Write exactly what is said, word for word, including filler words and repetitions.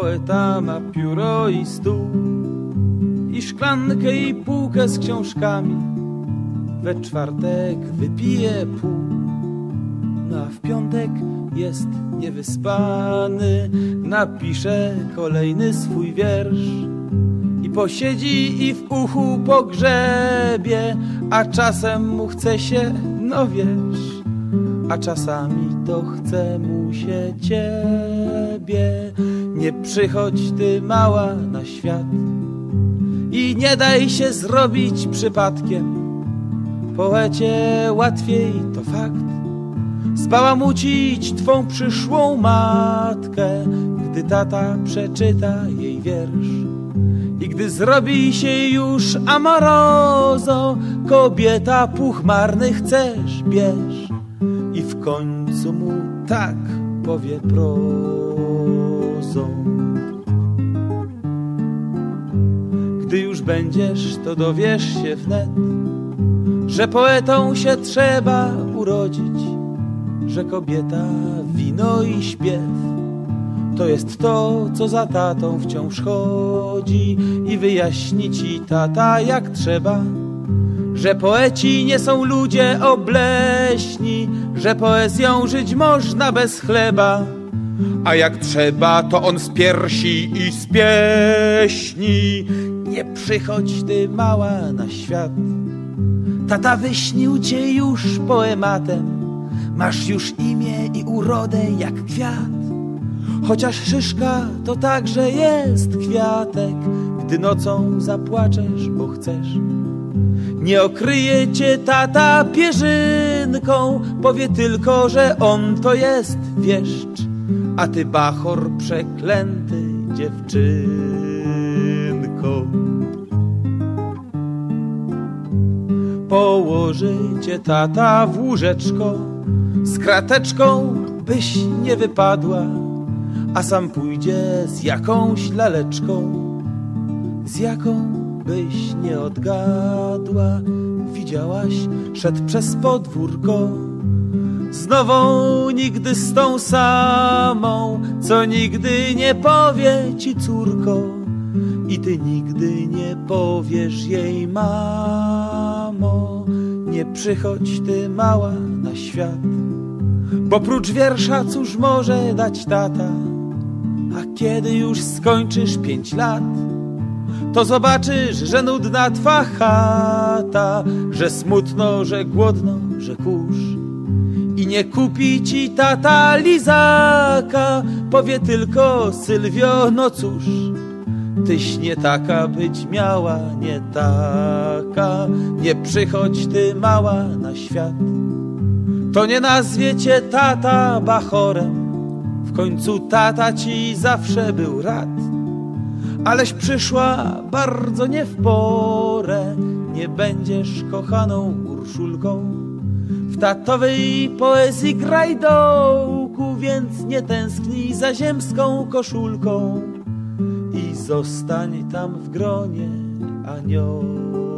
Poeta ma pióro i stół, i szklankę i półkę z książkami. We czwartek wypije pół, no a w piątek jest niewyspany. Napisze kolejny swój wiersz i posiedzi i w uchu pogrzebie, a czasem mu chce się, no wiesz, a czasami to chce mu się ciebie. Nie przychodź ty mała na świat i nie daj się zrobić przypadkiem. Poecie łatwiej, to fakt, zbałamucić twą przyszłą matkę, gdy tata przeczyta jej wiersz i gdy zrobi się już amorozo. Kobieta puchmarny chcesz, bierz, i w końcu mu tak powie prozą. Gdy już będziesz, to dowiesz się wnet, że poetą się trzeba urodzić, że kobieta, wino i śpiew to jest to, co za tatą wciąż chodzi. I wyjaśni ci tata jak trzeba, że poeci nie są ludzie obleśni, że poezją żyć można bez chleba, a jak trzeba, to on z piersi i z pieśni. Nie przychodź ty mała na świat, tata wyśnił cię już poematem, masz już imię i urodę jak kwiat, chociaż szyszka to także jest kwiatek. Gdy nocą zapłaczesz, bo chcesz, nie okryje cię tata pierzynką, powie tylko, że on to jest wieszcz, a ty bachor przeklęty dziewczynko. Położy cię tata w łóżeczko z krateczką, byś nie wypadła, a sam pójdzie z jakąś laleczką, z jaką byś nie odgadła. Widziałaś, szedł przez podwórko z nową, nigdy z tą samą, co nigdy nie powie ci córko, i ty nigdy nie powiesz jej mamo. Nie przychodź ty mała na świat, bo prócz wiersza cóż może dać tata? A kiedy już skończysz pięć lat, to zobaczysz, że nudna twa chata, że smutno, że głodno, że kurz, i nie kupi ci tata lizaka. Powie tylko: Sylwio, no cóż, tyś nie taka być miała, nie taka. Nie przychodź ty mała na świat, to nie nazwie cię tata bachorem, w końcu tata ci zawsze był rad, aleś przyszła bardzo nie w porę. Nie będziesz kochaną Urszulką, w tatowej poezji grajdołku, więc nie tęsknij za ziemską koszulką i zostań tam w gronie aniołów.